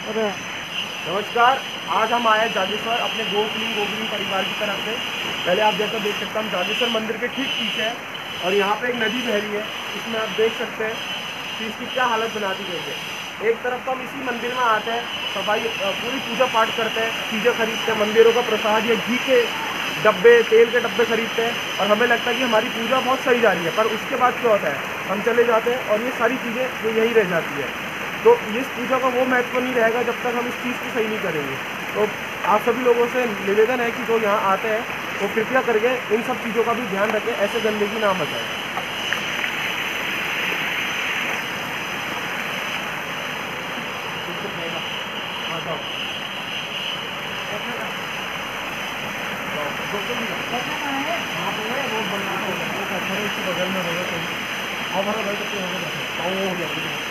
अरे नमस्कार। आज हम आए जागेश्वर अपने गोग्रीन परिवार की तरफ से। पहले आप जैसा देख सकते हैं, हम जागेश्वर मंदिर के ठीक पीछे हैं और यहाँ पे एक नदी बह रही है। इसमें आप देख सकते हैं कि इसकी क्या हालत बना दी गई है। एक तरफ तो हम इसी मंदिर में आते हैं, सफाई पूरी पूजा पाठ करते हैं, चीज़ें खरीदते हैं, मंदिरों का प्रसाद या घी के डब्बे, तेल के डब्बे खरीदते हैं और हमें लगता है कि हमारी पूजा बहुत सही जा रही है। पर उसके बाद क्या होता है, हम चले जाते हैं और ये सारी चीज़ें ये यहीं रह जाती है। तो इस पूजा का वो महत्व नहीं रहेगा जब तक हम इस चीज़ को सही नहीं करेंगे। तो आप सभी लोगों से निवेदन है कि जो यहाँ आते हैं वो कृपया करके इन सब चीज़ों का भी ध्यान रखें, ऐसे गंदगी ना मचाएं। हाँ, जाओ। वहाँ पे है, रोड बनना है, वो इसके बगल में होगा कहीं। और हमारा भाई, तो हो गया।